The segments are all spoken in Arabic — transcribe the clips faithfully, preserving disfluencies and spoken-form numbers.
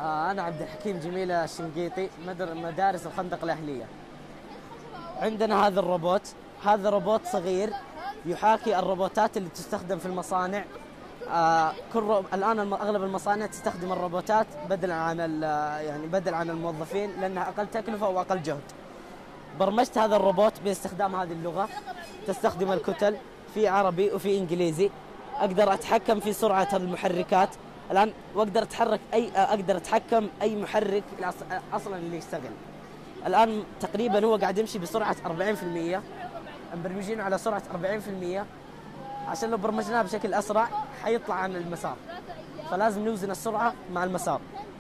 آه أنا عبد الحكيم جميلة الشنقيطي، مدر مدارس الخندق الأهلية. عندنا هذا الروبوت، هذا روبوت صغير يحاكي الروبوتات اللي تستخدم في المصانع. آه كل رو... الآن الم... أغلب المصانع تستخدم الروبوتات بدلا عن ال... يعني بدل عن الموظفين، لأنها أقل تكلفة وأقل جهد. برمجت هذا الروبوت باستخدام هذه اللغة، تستخدم الكتل في عربي وفي إنجليزي. أقدر أتحكم في سرعة المحركات الآن، وأقدر أتحرك أي أقدر أتحكم أي محرك أصلا اللي يشتغل. الآن تقريبا هو قاعد يمشي بسرعة أربعين بالمئة، مبرمجينه على سرعة أربعين بالمئة عشان لو برمجناه بشكل أسرع حيطلع عن المسار، فلازم نوزن السرعة مع المسار.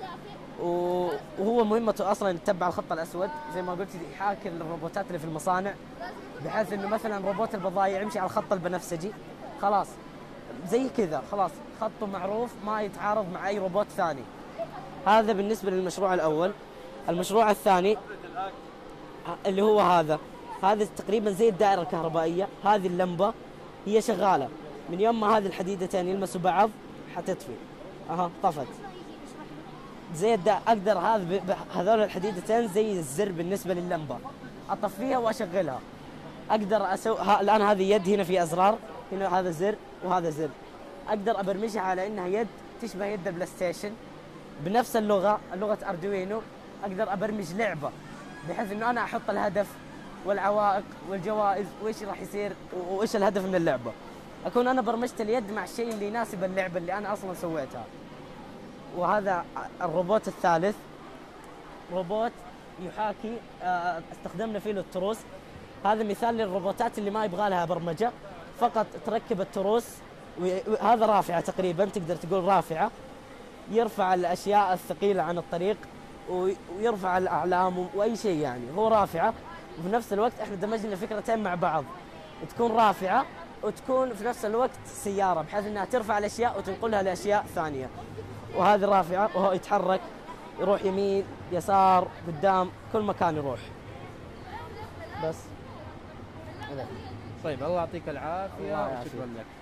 وهو مهمته أصلا يتبع الخط الأسود زي ما قلت، يحاكي الروبوتات اللي في المصانع، بحيث إنه مثلا روبوت البضائع يمشي على الخط البنفسجي، خلاص زي كذا، خلاص خطه معروف ما يتعارض مع أي روبوت ثاني. هذا بالنسبة للمشروع الأول. المشروع الثاني اللي هو هذا هذا تقريبا زي الدائرة الكهربائية. هذه اللمبة هي شغالة من يوم ما هذه الحديدتين يلمسوا بعض حتطفي. اها طفت زي الدا... اقدر هذا ب... هذول الحديدتين زي الزر بالنسبة لللمبة، اطفيها واشغلها. اقدر اسوي ها... الان هذه يد، هنا في ازرار، هنا هذا زر وهذا زر. اقدر ابرمجها على انها يد تشبه يد البلاي ستيشن بنفس اللغة، لغة اردوينو. اقدر ابرمج لعبة بحيث انه انا احط الهدف والعوائق والجوائز وايش راح يصير وايش الهدف من اللعبه. اكون انا برمجت اليد مع الشيء اللي يناسب اللعبه اللي انا اصلا سويتها. وهذا الروبوت الثالث، روبوت يحاكي استخدمنا فيه التروس. هذا مثال للروبوتات اللي ما يبغى لها برمجه، فقط تركب التروس. وهذا رافعه تقريبا، تقدر تقول رافعه، يرفع الاشياء الثقيله عن الطريق ويرفع الاعلام واي شيء، يعني هو رافعه. وفي نفس الوقت احنا دمجنا فكرتين مع بعض، تكون رافعه وتكون في نفس الوقت سياره، بحيث انها ترفع الاشياء وتنقلها لاشياء ثانيه. وهذه رافعه وهو يتحرك، يروح يمين يسار قدام كل مكان يروح. بس طيب الله يعطيك العافيه وشكرا لك.